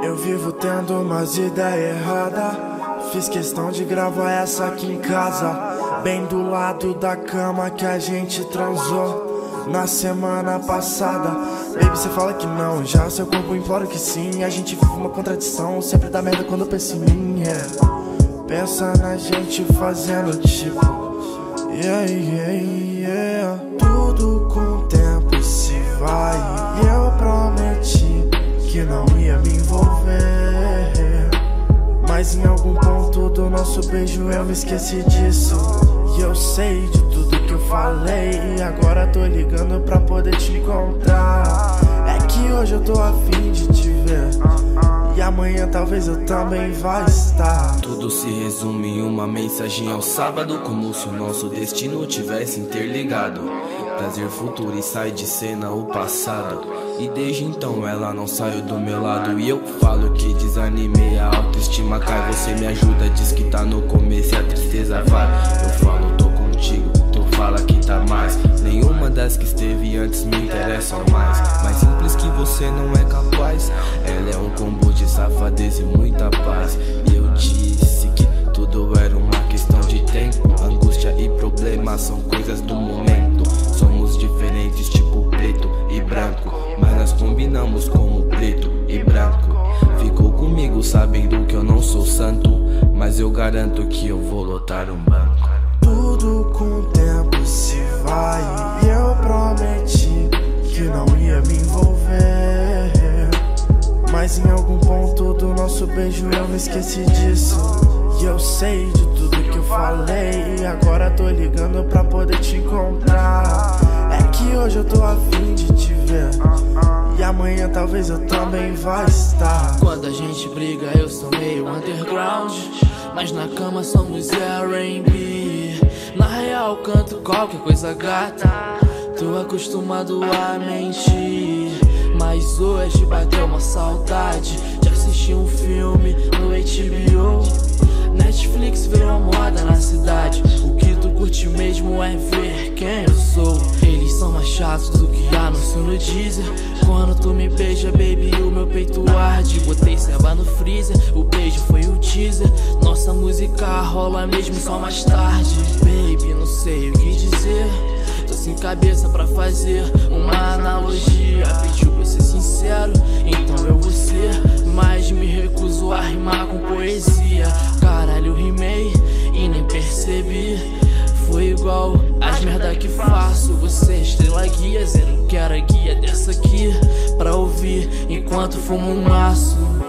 Eu vivo tendo umas ideias erradas. Fiz questão de gravar essa aqui em casa, bem do lado da cama que a gente transou na semana passada. Baby, cê fala que não, já seu corpo implora que sim. A gente vive uma contradição, sempre dá merda quando pensa em mim, Pensa na gente fazendo tipo Tudo com o tempo se vai, e eu prometi que não ia me envolver, mas em algum ponto do nosso beijo eu me esqueci disso. E eu sei de tudo que eu falei, e agora tô ligando pra poder te encontrar. É que hoje eu tô afim de te ver, e amanhã talvez eu também vá estar. Tudo se resume em uma mensagem ao sábado, como se o nosso destino tivesse interligado. Prazer futuro e sai de cena o passado, e desde então ela não saiu do meu lado. E eu falo que desanimei, a autoestima cai. Você me ajuda, diz que tá no começo e a tristeza vai. Eu falo, tô contigo, tu fala que tá mais. Nenhuma das que esteve antes me interessam mais. Mais simples que você não é capaz. Ela é um combo de safadeza e muita paz. E eu disse que tudo era uma questão de tempo. Angústia e problema são coisas do momento. Somos diferentes, tipo preto e branco, mas nós combinamos como preto e branco. Ficou comigo sabendo que eu não sou santo, mas eu garanto que eu vou lotar um banco. Tudo com o tempo se vai, e eu prometi que não ia me envolver, mas em algum ponto do nosso beijo eu me esqueci disso. E eu sei de tudo que eu falei, e agora tô ligando pra poder te encontrar. É que hoje eu tô afim de te ver, e amanhã talvez eu também vá estar. Quando a gente briga eu sou meio underground, mas na cama somos R&B. Na real canto qualquer coisa gata, tô acostumado a mentir, mas hoje bateu uma saudade de assistir um filme no HBO. Netflix virou a moda na cidade, o que tu curte mesmo é ver quem eu sou. Eles são mais chatos do que anúncio no Deezer. Quando tu me beija, baby, o meu peito arde. Botei ceba no freezer, o beijo foi o teaser. Nossa música rola mesmo só mais tarde. Baby, não sei o que dizer, tô sem cabeça pra fazer uma analogia. Pediu pra eu ser sincero, então eu vou ser, mas me recuso a rimar com poesia. Caralho, rimei e nem percebi. Foi igual as merda que faço. Você é estrela guia, zero que era guia dessa aqui pra ouvir enquanto fumo um maço.